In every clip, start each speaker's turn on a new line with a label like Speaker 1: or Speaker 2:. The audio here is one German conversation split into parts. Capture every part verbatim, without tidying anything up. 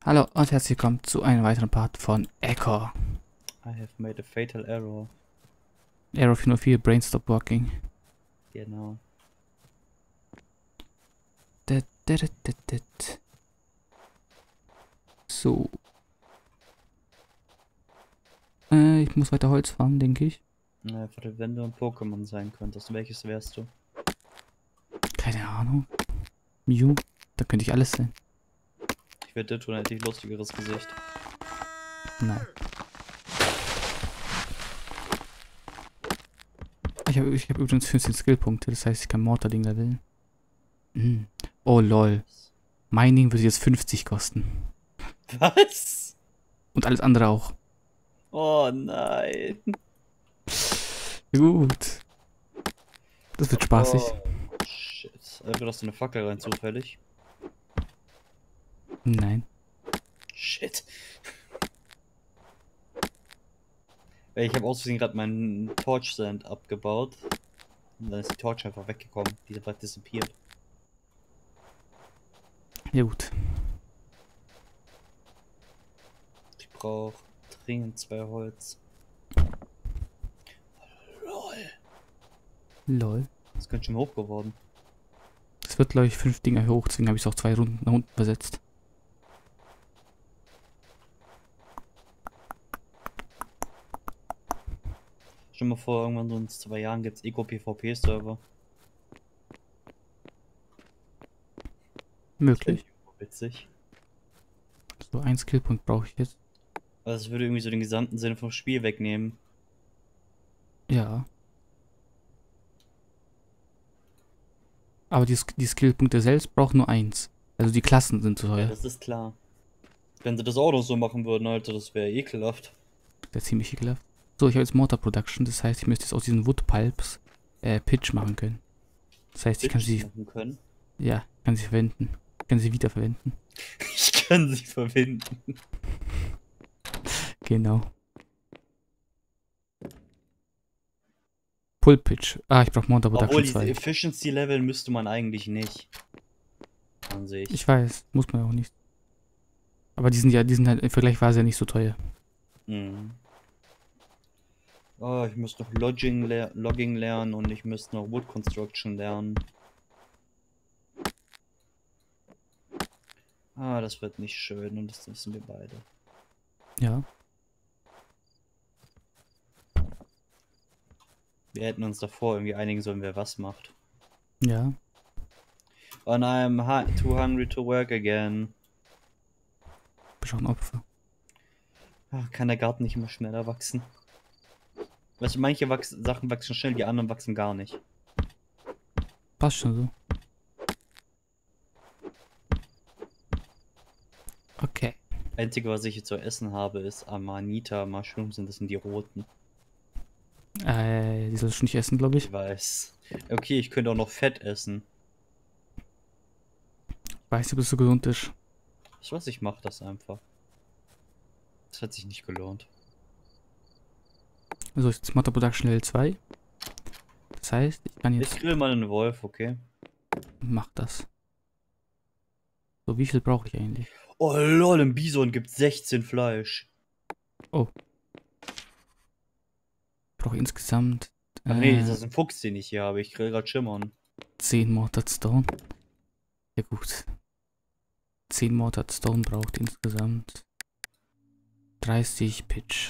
Speaker 1: Hallo und herzlich willkommen zu einem weiteren Part von Echo.
Speaker 2: I have made a fatal error.
Speaker 1: Arrow vier null vier, Brain Stop Working.
Speaker 2: Genau.
Speaker 1: Dat, dat, dat, dat, dat. So. Äh, ich muss weiter Holz farmen, denke ich.
Speaker 2: Na, wenn du ein Pokémon sein könntest, welches wärst du?
Speaker 1: Keine Ahnung. Mew, da könnte ich alles sein.
Speaker 2: Ich werde tun, hätte ich lustigeres Gesicht.
Speaker 1: Nein. Ich habe ich hab übrigens fünfzehn Skillpunkte, das heißt, ich kann Mortarding leveln. Mm. Oh lol. Mining würde jetzt fünfzig kosten.
Speaker 2: Was?
Speaker 1: Und alles andere auch.
Speaker 2: Oh nein.
Speaker 1: Gut. Das wird spaßig.
Speaker 2: Oh, shit. Einfach hast du eine Fackel rein zufällig.
Speaker 1: Nein.
Speaker 2: Shit. Ich habe aus Versehen gerade meinen Torch Sand abgebaut. Und dann ist die Torch einfach weggekommen. Die ist einfach disappeared.
Speaker 1: Ja gut.
Speaker 2: Ich brauche dringend zwei Holz. Lol.
Speaker 1: Lol.
Speaker 2: Das ist ganz schön hoch geworden.
Speaker 1: Es wird, glaube ich, fünf Dinger hoch, deswegen habe ich es auch zwei Runden nach unten versetzt.
Speaker 2: Stell dir mal vor, irgendwann so in zwei Jahren gibt es Eco-PvP-Server.
Speaker 1: Möglich.
Speaker 2: Witzig.
Speaker 1: So, ein Skillpunkt brauche ich jetzt.
Speaker 2: Also es würde irgendwie so den gesamten Sinn vom Spiel wegnehmen.
Speaker 1: Ja. Aber die, Sk- die Skillpunkte selbst brauchen nur eins. Also die Klassen sind zu
Speaker 2: Ja,
Speaker 1: teuer.
Speaker 2: das ist klar. Wenn sie das auch noch so machen würden, Alter, das wäre ekelhaft.
Speaker 1: Der ist ziemlich ekelhaft. So, ich habe jetzt Mortar Production, das heißt, ich müsste jetzt aus diesen Wood Pulps äh, Pitch machen können. Das heißt, ich kann sie,
Speaker 2: machen können.
Speaker 1: ja, kann sie verwenden. Ich kann sie wiederverwenden.
Speaker 2: Ich kann sie verwenden.
Speaker 1: Genau. Pulp Pitch. Ah, ich brauche Mortar Production
Speaker 2: Obwohl diese
Speaker 1: zwei.
Speaker 2: Efficiency Level müsste man eigentlich nicht. An sich.
Speaker 1: Ich weiß, muss man ja auch nicht. Aber die sind ja, die sind halt vergleichsweise ja nicht so teuer.
Speaker 2: Mhm. Oh, ich müsste noch Logging, ler Logging lernen und ich müsste noch Wood Construction lernen. Ah, das wird nicht schön und das wissen wir beide.
Speaker 1: Ja.
Speaker 2: Wir hätten uns davor irgendwie einigen sollen, wer was macht.
Speaker 1: Ja.
Speaker 2: And I'm too hungry to work again.
Speaker 1: Bist auch ein Opfer.
Speaker 2: Ach, kann der Garten nicht immer schneller wachsen? Weißt du, manche wachs Sachen wachsen schnell, die anderen wachsen gar nicht.
Speaker 1: Passt schon so. Okay.
Speaker 2: Einzige, was ich hier zu essen habe, ist Amanita Mushrooms und das sind die roten.
Speaker 1: Äh, die sollst du nicht essen, glaube ich.
Speaker 2: Ich weiß. Okay, ich könnte auch noch Fett essen.
Speaker 1: Weißt du, ob das so gesund ist?
Speaker 2: Ich weiß, ich mach das einfach. Das hat sich nicht gelohnt.
Speaker 1: Also, jetzt Mortar Production Level zwei. Das heißt, ich kann jetzt.
Speaker 2: Ich grill mal einen Wolf, okay?
Speaker 1: Mach das. So, wie viel brauche ich eigentlich?
Speaker 2: Oh lol, im Bison gibt sechzehn Fleisch.
Speaker 1: Oh. Ich brauche insgesamt.
Speaker 2: Ach nee,
Speaker 1: Äh,
Speaker 2: das ist ein Fuchs, den ich hier habe. Ich grill grad Schimmern.
Speaker 1: zehn Mortar Stone. Ja, gut. zehn Mortar Stone braucht insgesamt dreißig Pitch.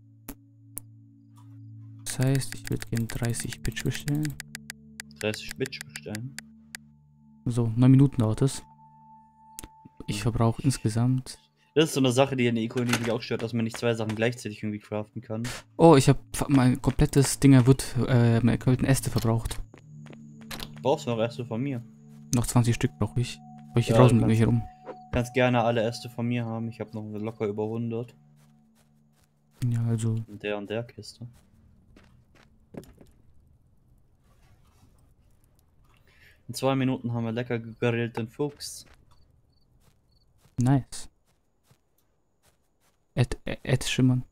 Speaker 1: Das heißt, ich würde gerne dreißig Pitch bestellen.
Speaker 2: dreißig Bitch bestellen.
Speaker 1: So, neun Minuten dauert es. Ich verbrauche insgesamt.
Speaker 2: Das ist so eine Sache, die in der Eco-Indie auch stört, dass man nicht zwei Sachen gleichzeitig irgendwie craften kann.
Speaker 1: Oh, ich habe mein komplettes Dinger Wood, äh, meine kompletten Äste verbraucht.
Speaker 2: Brauchst du noch Äste von mir?
Speaker 1: Noch zwanzig Stück brauche ich. Weil ich hier
Speaker 2: Ja,
Speaker 1: draußen
Speaker 2: du
Speaker 1: mit mir hier rum.
Speaker 2: Kannst gerne alle Äste von mir haben. Ich habe noch locker über hundert.
Speaker 1: Ja, also.
Speaker 2: In der und der Kiste. In zwei Minuten haben wir lecker gegrillten Fuchs.
Speaker 1: Nice. Ed, Ed, Ed Schimmern.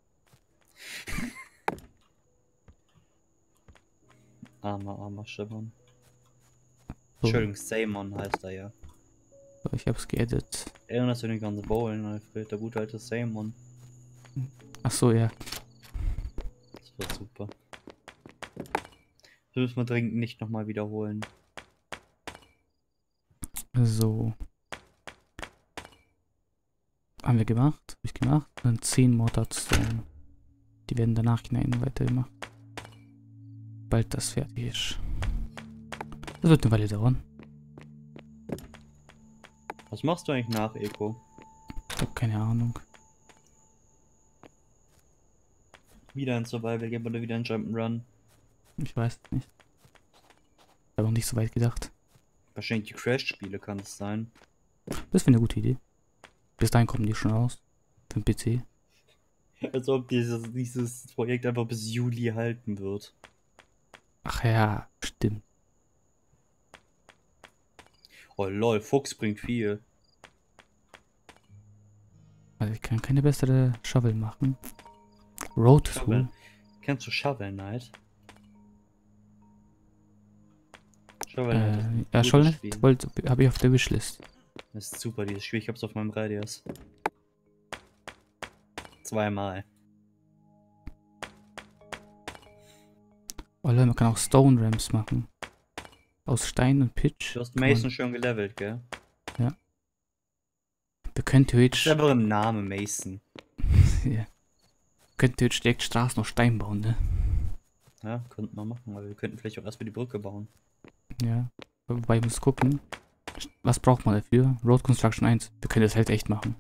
Speaker 2: Armer, armer Schimmern.
Speaker 1: So.
Speaker 2: Entschuldigung, Samon heißt er ja.
Speaker 1: So, ich hab's geedit.
Speaker 2: Erinnerst du dich an das Bowlen, Alfred? Der gute alte Salmon.
Speaker 1: Ach so, ja.
Speaker 2: Das war super. Das müssen wir dringend nicht nochmal wiederholen.
Speaker 1: So. Haben wir gemacht. Hab ich gemacht. Und dann zehn Mortarstone. Die werden danach hinein weitergemacht. Bald das fertig ist. Das wird eine Weile dauern.
Speaker 2: Was machst du eigentlich nach Eco?
Speaker 1: Ich hab keine Ahnung.
Speaker 2: Wieder ein Survival Game oder wieder ein Jump'n'Run?
Speaker 1: Ich weiß es nicht. Ich habe auch nicht so weit gedacht.
Speaker 2: Wahrscheinlich die Crash-Spiele kann es sein.
Speaker 1: Das wäre eine gute Idee. Bis dahin kommen die schon raus. Für den P C.
Speaker 2: Als ob dieses, dieses Projekt einfach bis Juli halten wird.
Speaker 1: Ach ja, stimmt.
Speaker 2: Oh lol, Fuchs bringt viel.
Speaker 1: Also ich kann keine bessere Shovel machen. Road to
Speaker 2: Shovel. Kennst du Shovel Knight? Shovel Knight ist
Speaker 1: Äh,
Speaker 2: ein
Speaker 1: ja,
Speaker 2: gutes
Speaker 1: Shovel
Speaker 2: Spiel.
Speaker 1: Knight wollte, habe ich auf der Wishlist.
Speaker 2: Das ist super, dieses Spiel. Ich hab's auf meinem Radius. Zweimal.
Speaker 1: Oh Leute, man kann auch Stone Ramps machen. Aus Stein und Pitch.
Speaker 2: Du hast
Speaker 1: kann man-
Speaker 2: Mason schon gelevelt, gell?
Speaker 1: Wir können
Speaker 2: Das
Speaker 1: theoretisch,
Speaker 2: ist einfach im Namen Mason.
Speaker 1: ja. Wir können theoretisch direkt Straßen aus Stein bauen, ne?
Speaker 2: Ja, könnten wir machen, aber wir könnten vielleicht auch erstmal die Brücke bauen.
Speaker 1: Ja. Wobei ich muss gucken. Was braucht man dafür? Road Construction eins. Wir können das halt echt machen.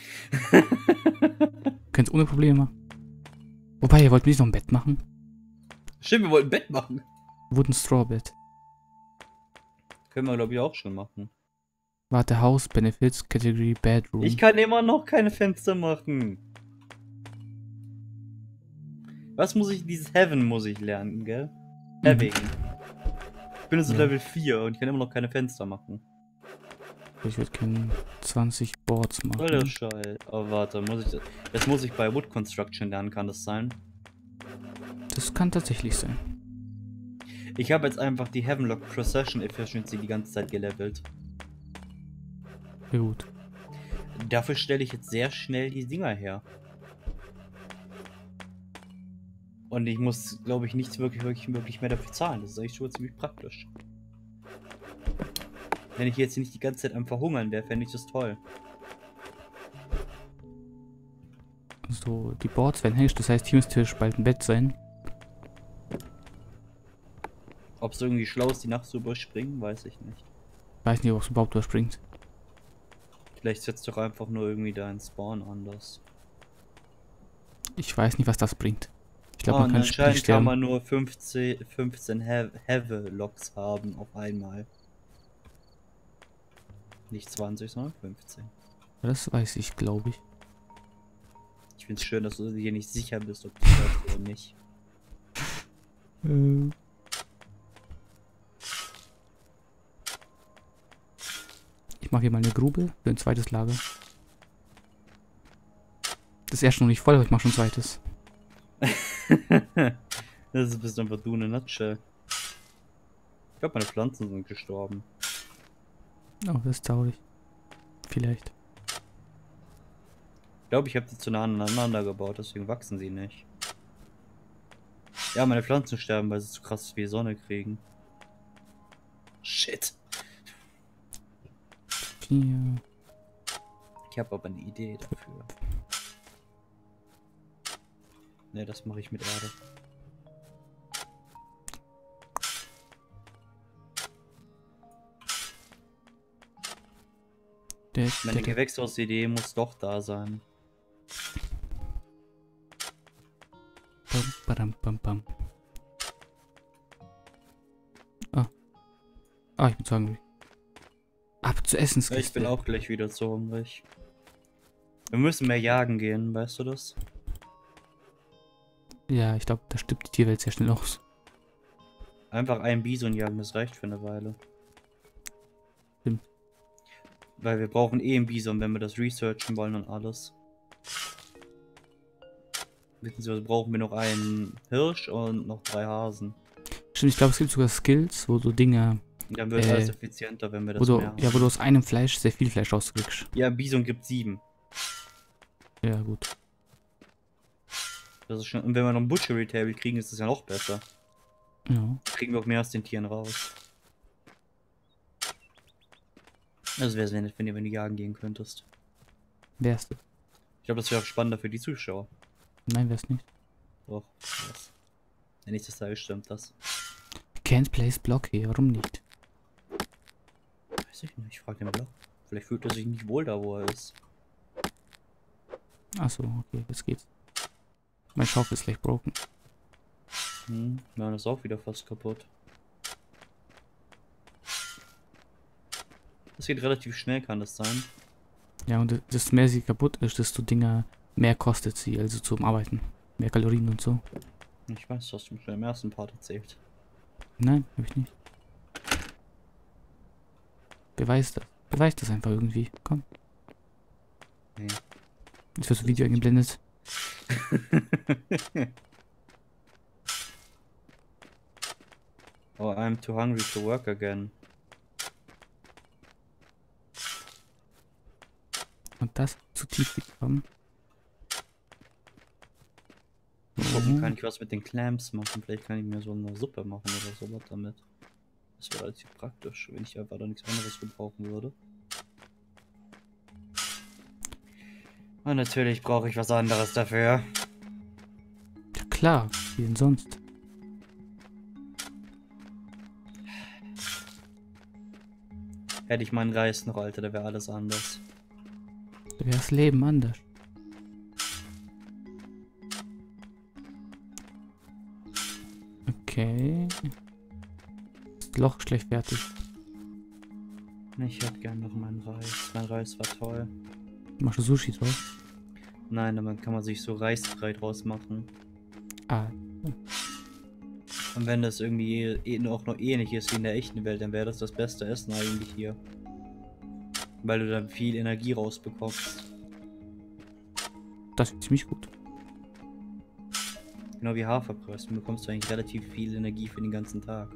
Speaker 1: Wir können es ohne Probleme machen. Wobei, ihr wollt nicht noch ein Bett machen?
Speaker 2: Stimmt, wir wollten ein Bett machen.
Speaker 1: Wooden Straw Bed.
Speaker 2: Können wir, glaube ich, auch schon machen.
Speaker 1: Warte, House, Benefits, Category, Bedroom.
Speaker 2: Ich kann immer noch keine Fenster machen. Was muss ich? Dieses Heaven muss ich lernen, gell? Having. Ich bin jetzt
Speaker 1: Ja.
Speaker 2: Level vier und ich kann immer noch keine Fenster machen.
Speaker 1: Ich würde gerne zwanzig Boards machen.
Speaker 2: Voll der Scheiß. Oh, warte, muss ich das. Das muss ich bei Wood Construction lernen, kann das sein?
Speaker 1: Das kann tatsächlich sein.
Speaker 2: Ich habe jetzt einfach die Heavenlock Procession Efficiency die ganze Zeit gelevelt.
Speaker 1: Ja, gut.
Speaker 2: Dafür stelle ich jetzt sehr schnell die Dinger her. Und ich muss, glaube ich, nichts wirklich, wirklich, wirklich mehr dafür zahlen. Das ist eigentlich schon ziemlich praktisch. Wenn ich jetzt nicht die ganze Zeit am Verhungern wäre, fände ich das toll.
Speaker 1: So, die Boards werden hängisch, das heißt, hier müsste bald ein Bett sein.
Speaker 2: Ob es irgendwie schlau ist, die Nacht zu überspringen, weiß ich nicht.
Speaker 1: Weiß nicht, ob es überhaupt überspringt.
Speaker 2: Vielleicht setzt doch einfach nur irgendwie deinen Spawn anders.
Speaker 1: Ich weiß nicht, was das bringt. Ich glaube,
Speaker 2: Oh,
Speaker 1: man kann
Speaker 2: und
Speaker 1: Spiel
Speaker 2: anscheinend kann
Speaker 1: sterben.
Speaker 2: man nur fünfzehn, fünfzehn Have-Locks haben auf einmal. Nicht zwanzig, sondern fünfzehn.
Speaker 1: Das weiß ich, glaube ich.
Speaker 2: Ich finde es schön, dass du dir nicht sicher bist, ob du das weißt oder nicht.
Speaker 1: Äh. Ich mache hier mal eine Grube für ein zweites Lager. Das erste noch nicht voll, aber ich mache schon ein zweites.
Speaker 2: Das ist bist einfach du in a nutshell. Ich glaube, meine Pflanzen sind gestorben.
Speaker 1: Oh, das ist traurig. Vielleicht.
Speaker 2: Ich glaube, ich habe die zu nah aneinander gebaut, deswegen wachsen sie nicht. Ja, meine Pflanzen sterben, weil sie zu krass viel Sonne kriegen. Shit.
Speaker 1: Vier.
Speaker 2: Ich habe aber eine Idee dafür. Ne, das mache ich mit Erde.
Speaker 1: Der,
Speaker 2: Meine
Speaker 1: der, der,
Speaker 2: Gewächshausidee muss doch da sein.
Speaker 1: bam, badam, bam, bam. Ah. Ah, ich bin zu hungrig. Ab zur
Speaker 2: Ja,
Speaker 1: Essenskiste.
Speaker 2: ich bin auch gleich wieder zu hungrig. Wir müssen mehr jagen gehen, weißt du das?
Speaker 1: Ja, ich glaube, da stirbt die Tierwelt sehr schnell aus.
Speaker 2: Einfach einen Bison jagen, das reicht für eine Weile.
Speaker 1: Stimmt.
Speaker 2: Weil wir brauchen eh einen Bison, wenn wir das researchen wollen und alles. Beziehungsweise brauchen wir noch einen Hirsch und noch drei Hasen.
Speaker 1: Stimmt, ich glaube, es gibt sogar Skills, wo so Dinge
Speaker 2: Dann wird
Speaker 1: Äh,
Speaker 2: alles effizienter, wenn wir
Speaker 1: Wo
Speaker 2: das
Speaker 1: du,
Speaker 2: mehr haben.
Speaker 1: ja, wo du aus einem Fleisch sehr viel Fleisch rauskriegst.
Speaker 2: Ja, Bison gibt sieben.
Speaker 1: Ja, gut.
Speaker 2: Das ist schon, und wenn wir noch ein Butchery Table kriegen, ist das ja noch besser.
Speaker 1: Ja.
Speaker 2: Kriegen wir auch mehr aus den Tieren raus. Das wäre sehr nett, wenn du, wenn du jagen gehen könntest.
Speaker 1: Wärst du?
Speaker 2: Ich glaube, das wäre auch spannender für die Zuschauer.
Speaker 1: Nein, wär's nicht.
Speaker 2: Doch. Was? Wenn nicht das Teil stimmt, das.
Speaker 1: Can't place block hier, warum nicht?
Speaker 2: Weiß ich nicht, ich frage den Block. Vielleicht fühlt er sich nicht wohl da, wo er ist.
Speaker 1: Achso, okay, jetzt geht's. Mein Schaufel ist gleich broken.
Speaker 2: Hm, ja, das ist auch wieder fast kaputt. Das geht relativ schnell, kann das sein?
Speaker 1: Ja, und desto mehr sie kaputt ist, desto Dinger mehr kostet sie, also zum Arbeiten. Mehr Kalorien und so.
Speaker 2: Ich weiß, das hast du mir schon im ersten Part erzählt.
Speaker 1: Nein, hab ich nicht. Beweis das. Beweis das einfach irgendwie. Komm.
Speaker 2: Nee.
Speaker 1: Jetzt wird das Video eingeblendet.
Speaker 2: Oh, I'm too hungry to work again.
Speaker 1: Und das zu tief gekommen.
Speaker 2: Gucken, kann ich was mit den Clams machen? Vielleicht kann ich mir so eine Suppe machen oder sowas damit. Das wäre relativ praktisch, wenn ich einfach da nichts anderes gebrauchen würde. Und natürlich brauche ich was anderes dafür.
Speaker 1: Ja klar, wie denn sonst?
Speaker 2: Hätte ich meinen Reis noch, Alter, da wäre alles anders.
Speaker 1: Da wäre das Leben anders. Okay. Das Loch ist gleich fertig.
Speaker 2: Ich hätte gern noch meinen Reis. Mein Reis war toll.
Speaker 1: Machst du Sushi drauf?
Speaker 2: Nein, dann kann man sich so Reisbrei draus machen.
Speaker 1: Ah,
Speaker 2: Und wenn das irgendwie eh, auch noch ähnlich ist wie in der echten Welt, dann wäre das das beste Essen eigentlich hier. Weil du dann viel Energie rausbekommst.
Speaker 1: das ist ziemlich gut.
Speaker 2: Genau wie Haferbrösten bekommst du eigentlich relativ viel Energie für den ganzen Tag.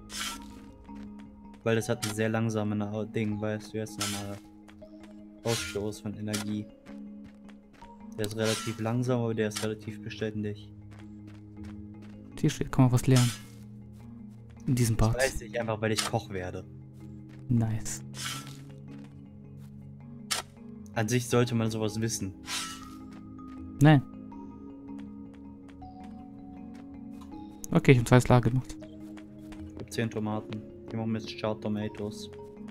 Speaker 2: Weil das hat einen sehr langsamen Na- Ding, weißt du, jetzt normaler Ausstoß von Energie. Der ist relativ langsam, aber der ist relativ beständig.
Speaker 1: Hier steht, kann man was lernen. In diesem
Speaker 2: Das
Speaker 1: Part.
Speaker 2: weiß ich einfach, weil ich Koch werde.
Speaker 1: Nice.
Speaker 2: An sich sollte man sowas wissen.
Speaker 1: Nein. Okay, ich habe zwei Lager gemacht.
Speaker 2: Ich habe zehn Tomaten. Die machen jetzt Char Tomatoes.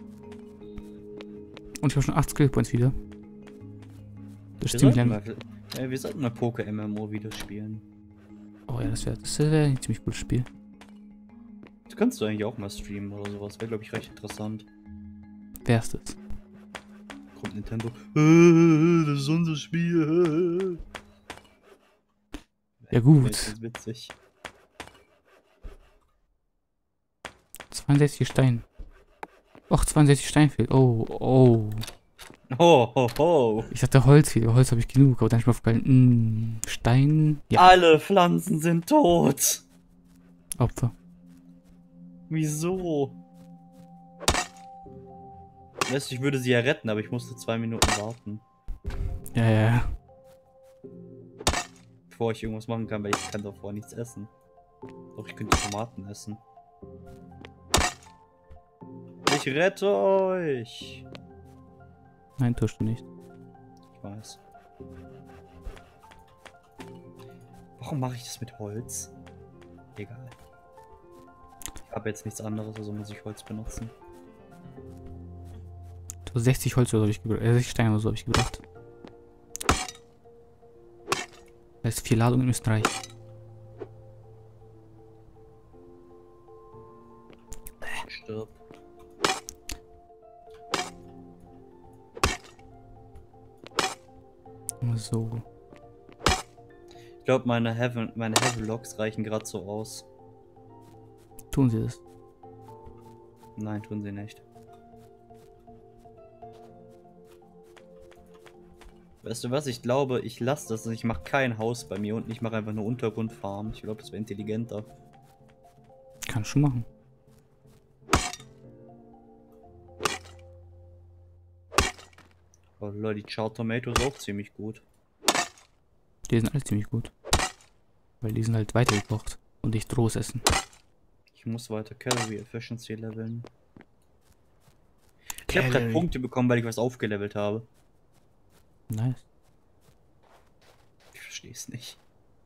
Speaker 1: Und ich habe schon acht Skill Points wieder. Das
Speaker 2: Wir
Speaker 1: ist ziemlich
Speaker 2: sollten,
Speaker 1: lang.
Speaker 2: mal, ja, wir sollten mal Poker-M M O wieder spielen.
Speaker 1: Oh ja, das wäre das wär ein ziemlich gutes Spiel.
Speaker 2: Das kannst du eigentlich auch mal streamen oder sowas. Wäre, glaube ich, recht interessant.
Speaker 1: Wär's das?
Speaker 2: Kommt Nintendo. Äh, das ist unser Spiel.
Speaker 1: Ja gut.
Speaker 2: Das ist witzig.
Speaker 1: zweiundsechzig Stein. Och, zweiundsechzig Stein fehlt. Oh, oh.
Speaker 2: Ho, ho, ho.
Speaker 1: Ich dachte Holz fehlt. Holz habe ich genug. Aber dann ist mir aufgefallen, mh, Stein. Ja,
Speaker 2: Alle Pflanzen sind tot.
Speaker 1: Opfer.
Speaker 2: Wieso? Weißt du, ich würde sie ja retten, aber ich musste zwei Minuten warten,
Speaker 1: Ja, ja, ja.
Speaker 2: bevor ich irgendwas machen kann, weil ich kann davor nichts essen. Doch, ich könnte Tomaten essen. Ich rette euch.
Speaker 1: Nein, tust du nicht.
Speaker 2: Ich weiß. Warum mache ich das mit Holz? Egal. Ich habe jetzt nichts anderes, also muss ich Holz benutzen.
Speaker 1: So sechzig Holz oder so habe ich gebracht. Äh, sechzig Steine oder so habe ich gebracht. Das heißt, vier Ladungen müssen reichen.
Speaker 2: Stirb.
Speaker 1: So.
Speaker 2: Ich glaube, meine Heaven, meine Heavy-Logs reichen gerade so aus.
Speaker 1: Tun sie das.
Speaker 2: Nein, tun sie nicht. Weißt du was? Ich glaube, ich lasse das. Ich mache kein Haus bei mir unten. Ich mache einfach nur Untergrundfarm. Ich glaube, das wäre intelligenter.
Speaker 1: Kann schon machen.
Speaker 2: Oh Leute, die Char Tomato ist auch ziemlich gut.
Speaker 1: Die sind alle ziemlich gut. Weil die sind halt weitergekocht und nicht rohes essen.
Speaker 2: Ich muss weiter Calorie Efficiency leveln. Ich habe gerade Punkte bekommen, weil ich was aufgelevelt habe.
Speaker 1: Nice.
Speaker 2: Ich verstehe es nicht.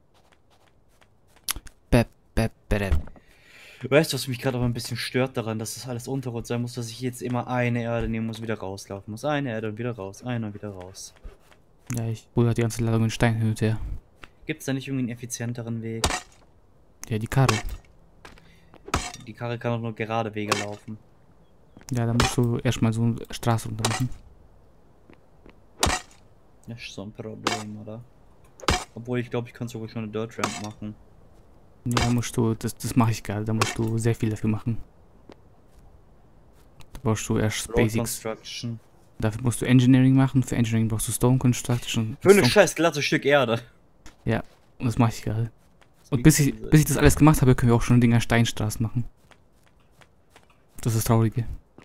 Speaker 1: Bep, bep, bep.
Speaker 2: Weißt du, was mich gerade aber ein bisschen stört daran, dass das alles Untergrund sein muss, dass ich jetzt immer eine Erde nehmen muss, wieder rauslaufen muss. Eine Erde und wieder raus, eine und wieder raus.
Speaker 1: Ja, ich hole die ganze Ladung in Stein hin und her.
Speaker 2: Gibt es da nicht irgendwie einen effizienteren Weg?
Speaker 1: Ja, die Karre.
Speaker 2: Die Karre kann auch nur gerade Wege laufen.
Speaker 1: Ja, dann musst du erstmal so eine Straße runter machen.
Speaker 2: Das ist so ein Problem, oder? Obwohl, ich glaube, ich kann sogar schon eine Dirt Ramp machen.
Speaker 1: Ja, da musst du, das, das mache ich gerade, da musst du sehr viel dafür machen. Da brauchst du erst
Speaker 2: Road
Speaker 1: Basics.
Speaker 2: Construction.
Speaker 1: Dafür musst du Engineering machen, für Engineering brauchst du Stone Construction.
Speaker 2: Für ein
Speaker 1: Stone
Speaker 2: scheiß glattes Stück Erde.
Speaker 1: Ja, und das mache ich gerade. Und bis ich, bis ich das alles gemacht habe, können wir auch schon Dinger Steinstraßen machen. Das ist das Traurige.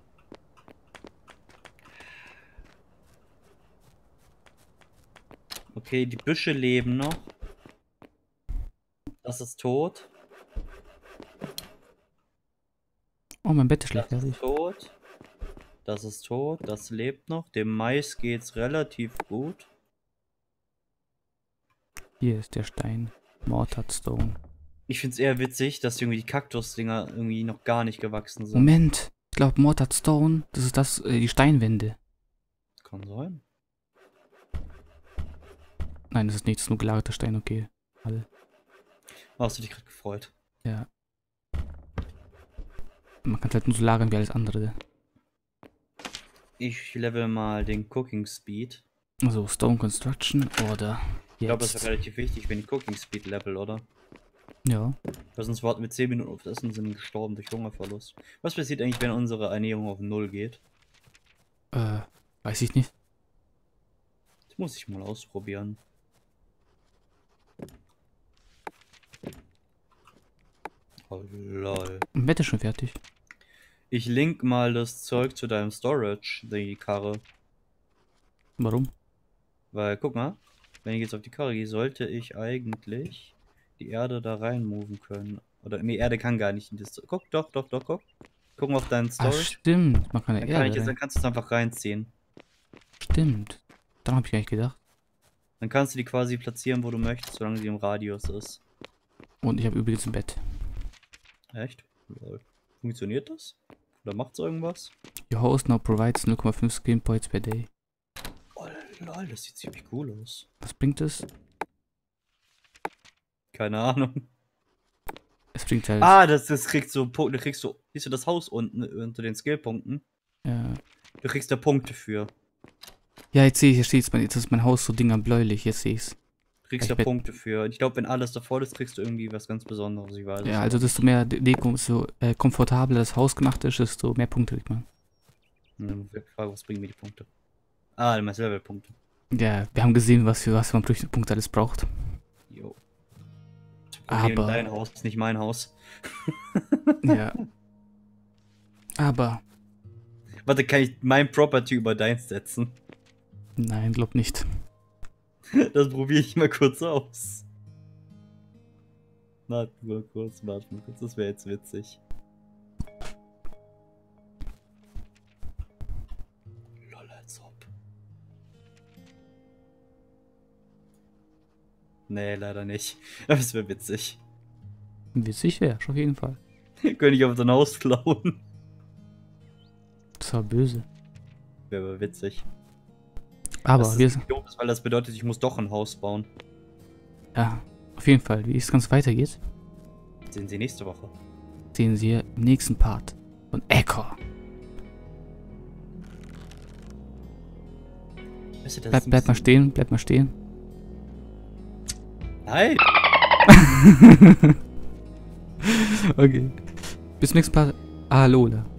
Speaker 2: Okay, die Büsche leben noch. Das ist tot.
Speaker 1: Oh, mein Bett ist schlecht.
Speaker 2: Das ist tot. Das ist tot. Das lebt noch. Dem Mais geht's relativ gut.
Speaker 1: Hier ist der Stein. Mortared Stone.
Speaker 2: Ich find's eher witzig, dass irgendwie die Kaktusdinger irgendwie noch gar nicht gewachsen sind.
Speaker 1: Moment. Ich glaube, Mortared Stone, das ist das, äh, die Steinwände.
Speaker 2: Kann sein.
Speaker 1: Nein, das ist nicht, das ist nur gelagerter Stein, okay. Alle.
Speaker 2: Oh, hast du dich gerade gefreut?
Speaker 1: Ja. Man kann halt nur so lagern wie alles andere.
Speaker 2: Ich level mal den Cooking Speed.
Speaker 1: Also Stone Construction oder jetzt.
Speaker 2: Ich glaube, das ist relativ wichtig, wenn ich Cooking Speed level, oder?
Speaker 1: Ja.
Speaker 2: Weil sonst warten wir zehn Minuten auf das Essen und sind gestorben durch Hungerverlust. Was passiert eigentlich, wenn unsere Ernährung auf null geht?
Speaker 1: Äh, weiß ich nicht.
Speaker 2: Das muss ich mal ausprobieren. Oh lol.
Speaker 1: Mein Bett ist schon fertig.
Speaker 2: Ich link mal das Zeug zu deinem Storage, die Karre.
Speaker 1: Warum?
Speaker 2: Weil, guck mal, wenn ich jetzt auf die Karre gehe, sollte ich eigentlich die Erde da rein moven können. Oder, nee, Erde kann gar nicht in das... Guck, doch, doch, doch, guck. Guck mal auf deinen
Speaker 1: Ah,
Speaker 2: Storage.
Speaker 1: stimmt. Man kann ja
Speaker 2: Dann, kann
Speaker 1: Erde
Speaker 2: ich jetzt,
Speaker 1: rein.
Speaker 2: dann kannst du es einfach reinziehen.
Speaker 1: Stimmt. Daran habe ich gar nicht gedacht.
Speaker 2: Dann kannst du die quasi platzieren, wo du möchtest, solange sie im Radius ist.
Speaker 1: Und ich habe übrigens ein Bett.
Speaker 2: Echt? Lol. Funktioniert das? Oder macht's irgendwas?
Speaker 1: Your host now provides null Komma fünf Skin Points per day.
Speaker 2: Oh lol, das sieht ziemlich cool aus.
Speaker 1: Was bringt es?
Speaker 2: Keine Ahnung.
Speaker 1: Es bringt halt...
Speaker 2: Ah, das, das kriegst du Punkte, kriegst du, siehst du das Haus unten unter den Skillpunkten?
Speaker 1: Ja.
Speaker 2: Du kriegst da Punkte für.
Speaker 1: Ja, jetzt sehe ich, hier steht es, jetzt ist mein Haus so Dinger bläulich, jetzt sehe ich es.
Speaker 2: Du kriegst
Speaker 1: Ich
Speaker 2: da
Speaker 1: bet-
Speaker 2: Punkte für. Ich glaube, wenn alles da voll ist, kriegst du irgendwie was ganz Besonderes. Ich weiß es
Speaker 1: Ja,
Speaker 2: nicht.
Speaker 1: also desto mehr Deko, so äh, komfortabler das Haus gemacht ist, desto mehr Punkte kriegt man.
Speaker 2: Hm, ich frage, was bringen mir die Punkte? Ah, du meinst Levelpunkte.
Speaker 1: Ja, wir haben gesehen, was für was man Punkte alles braucht.
Speaker 2: Jo.
Speaker 1: Aber-
Speaker 2: Dein Haus ist nicht mein Haus.
Speaker 1: Ja. Aber,
Speaker 2: Warte, kann ich mein Property über deins setzen?
Speaker 1: nein, glaub nicht.
Speaker 2: Das probiere ich mal kurz aus. Warte mal kurz, warte mal kurz, das wäre jetzt witzig. Lol, als ob. Nee, leider nicht. Aber es wäre witzig.
Speaker 1: Witzig wäre, auf jeden Fall.
Speaker 2: Könnte ich auf dein Haus klauen.
Speaker 1: Das war böse.
Speaker 2: Wäre aber witzig.
Speaker 1: Aber
Speaker 2: das
Speaker 1: wir
Speaker 2: ist
Speaker 1: sind,
Speaker 2: doof, weil das bedeutet, ich muss doch ein Haus bauen.
Speaker 1: ja, auf jeden Fall, wie es ganz weitergeht,
Speaker 2: Sehen Sie nächste Woche.
Speaker 1: sehen Sie im nächsten Part von Echo.
Speaker 2: Weißt du, das
Speaker 1: Bleib,
Speaker 2: ist ein
Speaker 1: bleib mal
Speaker 2: bisschen-
Speaker 1: stehen, bleib mal stehen.
Speaker 2: Nein!
Speaker 1: Okay. Bis zum nächsten Part. Alola.